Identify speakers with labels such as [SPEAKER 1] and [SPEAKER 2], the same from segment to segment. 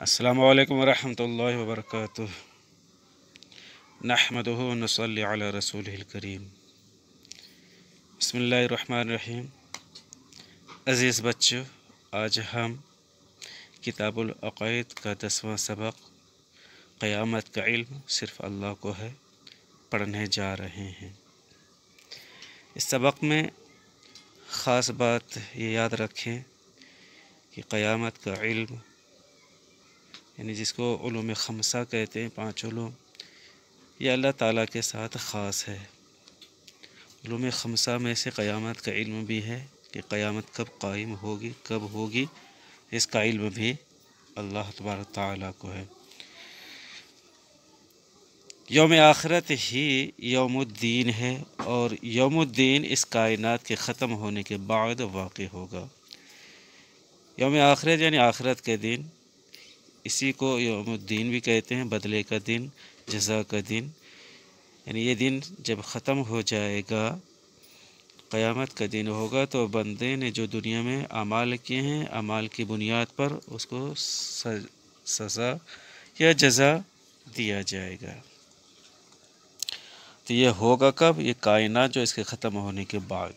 [SPEAKER 1] السلام علیکم ورحمۃ اللہ وبرکاتہ۔ نحمدہ ونصلی علی رسولہ الکریم۔ بسم اللہ الرحمن الرحیم۔ عزیز بچوں، آج ہم کتاب العقائد کا 10واں سبق قیامت کا علم صرف اللہ کو ہے پڑھنے جا رہے ہیں۔ اس سبق میں خاص بات یہ یاد رکھیں کہ قیامت کا علم یعنی جس کو علوم خمسہ کہتے ہیں، 5 علوم، یہ اللہ تعالیٰ کے ساتھ خاص ہے۔ علوم خمسہ میں سے قیامت کا علم بھی ہے کہ قیامت کب قائم ہوگی، کب ہوگی، اس کا علم بھی اللہ تبارک تعالیٰ کو ہے۔ یوم آخرت ہی یوم الدین ہے، اور یوم الدین اس کائنات کے ختم ہونے کے بعد واقع ہوگا۔ یوم آخرت یعنی آخرت کے دن، اسی کو یوم الدین بھی کہتے ہیں، بدلے کا دن، جزا کا دن۔ یعنی یہ دن جب ختم ہو جائے گا، قیامت کا دن ہوگا، تو بندے نے جو دنیا میں اعمال کیے ہیں، اعمال کی بنیاد پر اس کو سزا یا جزا دیا جائے گا۔ تو یہ ہوگا کب؟ یہ کائنات جو اس کے ختم ہونے کے بعد۔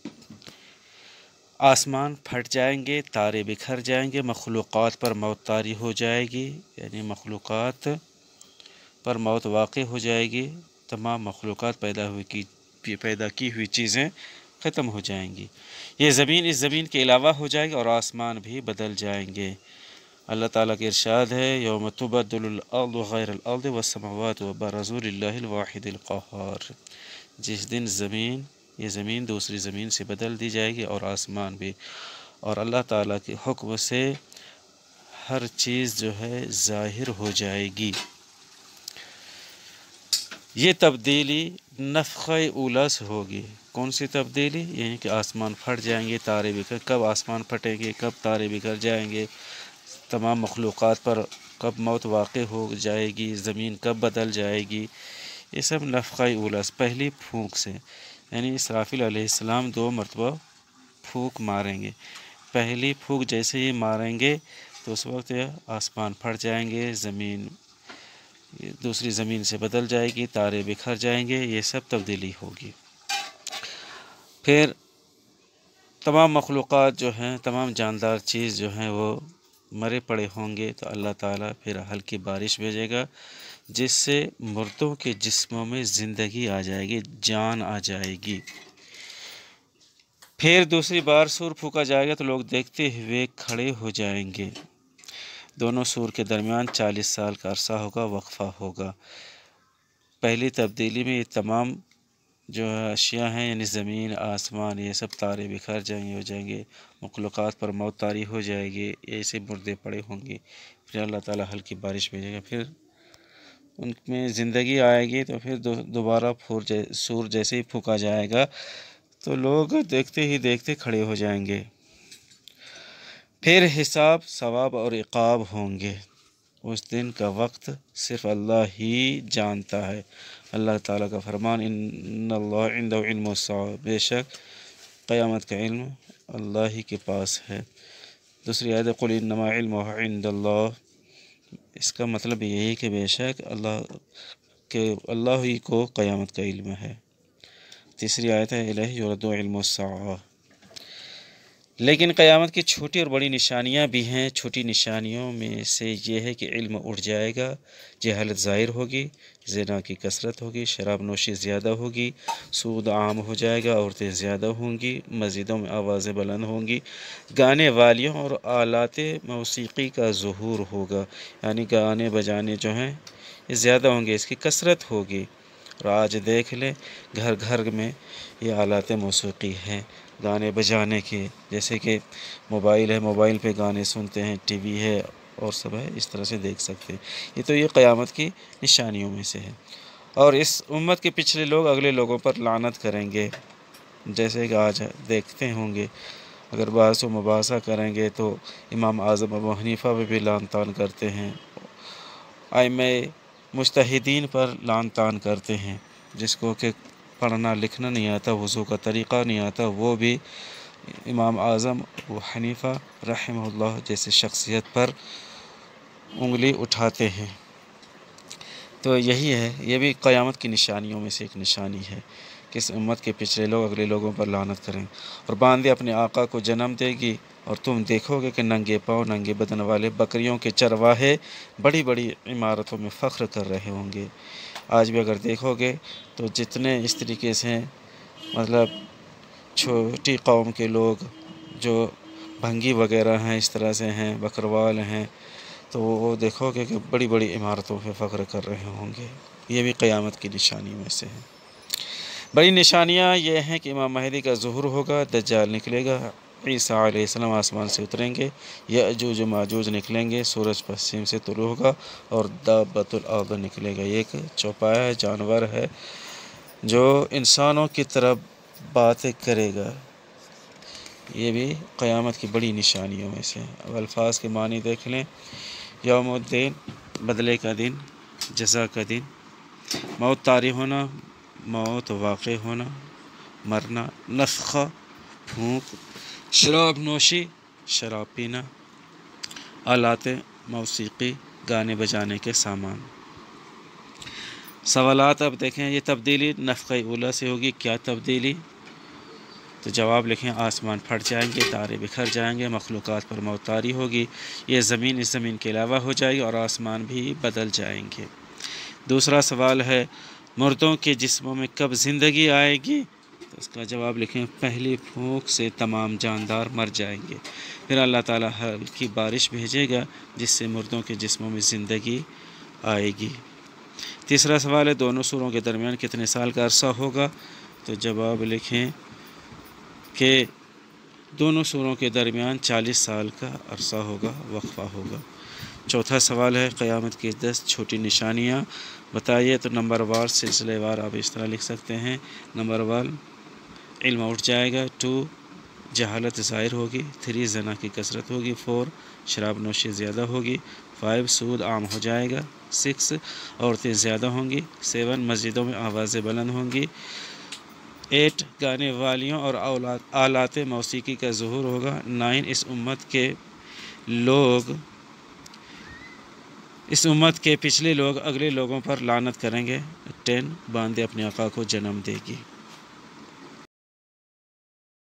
[SPEAKER 1] آسمان پھٹ جائیں گے، تارے بکھر جائیں گے، مخلوقات پر موت طاری ہو جائے گی، یعنی مخلوقات پر موت واقع ہو جائے گی، تمام مخلوقات پیدا کی ہوئی چیزیں ختم ہو جائیں گی۔ یہ زمین اس زمین کے علاوہ ہو جائے گی، اور آسمان بھی بدل جائیں گے۔ اللہ تعالیٰ کے ارشاد ہے، یوم تبدل الارض غیر الارض والسماوات وبرزوا للہ الواحد القہار۔ جس دن یہ زمین دوسری زمین سے بدل دی جائے گی، اور آسمان بھی، اور اللہ تعالیٰ کے حکم سے ہر چیز جو ہے ظاہر ہو جائے گی۔ یہ تبدیلی نفخہ اولیٰ سے ہوگی۔ کون سی تبدیلی؟ یعنی کہ آسمان پھٹ جائیں گے، تارے بکھر، کب آسمان پھٹیں گے، کب تارے بکھر جائیں گے، تمام مخلوقات پر کب موت واقع ہو جائے گی، زمین کب بدل جائے گی، یہ سب نفخہ اولیٰ سے، پہلی پھونک سے۔ یعنی اسرافیل علیہ السلام 2 مرتبہ پھونک ماریں گے۔ پہلی پھونک جیسے ہی ماریں گے تو اس وقت آسمان پھٹ جائیں گے، زمین دوسری زمین سے بدل جائے گی، تارے بکھر جائیں گے، یہ سب تبدیلی ہوگی۔ پھر تمام مخلوقات جو ہیں، تمام جاندار چیز جو ہیں، وہ مرے پڑے ہوں گے، تو اللہ تعالیٰ پھر ہلکی بارش بھیجے گا، جس سے مردوں کے جسموں میں زندگی آ جائے گی، جان آ جائے گی۔ پھر دوسری بار سور پھونکا جائے گا تو لوگ دیکھتے ہوئے کھڑے ہو جائیں گے۔ دونوں سور کے درمیان 40 سال کا عرصہ ہوگا، وقفہ ہوگا۔ پہلی تبدیلی میں یہ تمام جو اشیاء ہیں، یعنی زمین، آسمان، یہ سب تارے بکھر جائیں گے، مخلوقات پر موت طاری ہو جائے گی، ایسے مردے پڑے ہوں گے۔ پھر اللہ تعالیٰ ہلکی بارش بھیجے گا، پھر ان میں زندگی آئے گی، تو پھر دوبارہ سور جیسے ہی پھونکا جائے گا تو لوگ دیکھتے ہی دیکھتے کھڑے ہو جائیں گے۔ پھر حساب، ثواب اور عقاب ہوں گے۔ اس دن کا وقت صرف اللہ ہی جانتا ہے۔ اللہ تعالیٰ کا فرمان، ان اللہ عنده علم الساعہ، بے شک قیامت کا علم اللہ ہی کے پاس ہے۔ دوسری آیت، قل انما علمہ عند اللہ، اس کا مطلب یہی ہے کہ بے شک اللہ ہی کو قیامت کا علم ہے۔ تیسری آیت ہے، الیہ یرد علم الساعہ۔ لیکن قیامت کی چھوٹی اور بڑی نشانیاں بھی ہیں۔ چھوٹی نشانیوں میں سے یہ ہے کہ علم اٹھ جائے گا، جہالت ظاہر ہوگی، زنا کی کثرت ہوگی، شراب نوشی زیادہ ہوگی، سود عام ہو جائے گا، عورتیں زیادہ ہوں گی، مسجدوں میں آوازیں بلند ہوں گی، گانے والیوں اور آلات موسیقی کا ظہور ہوگا، یعنی گانے بجانے جو ہیں یہ زیادہ ہوں گے، اس کی کثرت ہوگی۔ اور آج دیکھ لیں، گھر گھر میں یہ آلات موسیقی ہیں گانے بجانے کے، جیسے کہ موبائل ہے، موبائل پہ گانے سنتے ہیں، ٹی وی ہے، اور سب ہے، اس طرح سے دیکھ سکتے ہیں۔ یہ قیامت کی نشانیوں میں سے ہے۔ اور اس امت کے پچھلے لوگ اگلے لوگوں پر لعنت کریں گے، جیسے کہ آج دیکھتے ہوں گے، اگر بحث و مباحثہ کریں گے تو امام اعظم ابو حنیفہ پہ بھی لعن طعن کرتے ہیں، ائمہ مجتہدین پر لعن طعن کرتے ہیں، جس کو کہ پڑھنا لکھنا نہیں آتا، وضو کا طریقہ نہیں آتا، وہ بھی امام اعظم ابو حنیفہ رحمہ اللہ جیسے شخصیت پر انگلی اٹھاتے ہیں۔ تو یہی ہے، یہ بھی قیامت کی نشانیوں میں سے ایک نشانی ہے کہ اس امت کے پچھلے لوگ اگلے لوگوں پر لعنت کریں۔ اور باندھے اپنے آقا کو جنم دے گی، اور تم دیکھو گے کہ ننگے پاؤں ننگے بدن والے بکریوں کے چرواہے بڑی بڑی عمارتوں میں فخر کر رہے ہوں گے۔ آج بھی اگر دیکھو گے تو جتنے اس طریقے سے مطلب چھوٹی قوم کے لوگ جو بھنگی وغیرہ ہیں، اس طرح سے ہیں، بکروال ہیں، تو وہ دیکھو گے کہ بڑی بڑی عمارتوں پہ فخر کر رہے ہوں گے۔ یہ بھی قیامت کی نشانیوں میں سے ہے۔ بڑی نشانیاں یہ ہیں کہ امام مہدی کا ظہور ہوگا، دجال نکلے گا، عیسیٰ علیہ السلام آسمان سے اتریں گے، یأجوج و ماجوج نکلیں گے، سورج پشچم سے طلوع ہوگا، اور دابۃ الارض نکلے گا۔ یہ ایک چوپایا جانور ہے جو انسانوں کی طرح باتیں کرے گا۔ یہ بھی قیامت کی بڑی نشانیوں میں سے ہے۔ اب الفاظ کے معنی دیکھ لیں۔ یوم الدین، بدلے کا دن، جزا کا دن۔ موت طاری ہونا، موت واقع ہونا، مرنا۔ نفخہ، پھونک۔ شراب نوشی، شراب پینا۔ آلات موسیقی، گانے بجانے کے سامان۔ سوالات اب دیکھیں، یہ تبدیلی نفخہ اولیٰ سے ہوگی، کیا تبدیلی؟ تو جواب لکھیں، آسمان پھٹ جائیں گے، تارے بکھر جائیں گے، مخلوقات پر موت طاری ہوگی، یہ زمین اس زمین کے علاوہ ہو جائے گی، اور آسمان بھی بدل جائیں گے۔ دوسرا سوال ہے، مردوں کے جسموں میں کب زندگی آئے گی؟ تو اس کا جواب لکھیں، پہلی پھونک سے تمام جاندار مر جائیں گے، پھر اللہ تعالیٰ ہلکی بارش بھیجے گا جس سے مردوں کے جسموں میں زندگی آئے گی۔ تیسرا سوال ہے، دونوں سوروں کے درمیان کتنے سال کا عرصہ ہوگا؟ تو جواب لکھیں کہ دونوں سوروں کے درمیان 40 سال کا عرصہ ہوگا، وقفہ ہوگا۔ چوتھا سوال ہے، قیامت کی 10 چھوٹی نشانیاں بتائیے۔ تو نمبر وار، سلسلے وار آپ اس طرح لکھ سکتے ہیں۔ نمبر 1، علم اٹھ جائے گا۔ 2، جہالت ظاہر ہوگی۔ 3، زنا کی کثرت ہوگی۔ 4، شراب نوشی زیادہ ہوگی۔ 5، سود عام ہو جائے گا۔ 6، عورتیں زیادہ ہوں گی۔ 7، مسجدوں میں آوازیں بلند ہوں گی۔ 8، گانے والیوں اور آلات موسیقی کا ظہور ہوگا۔ 9، اس امت کے پچھلے لوگ اگلے لوگوں پر لعنت کریں گے۔ 10، باندھے اپنے آقا کو جنم دے گی۔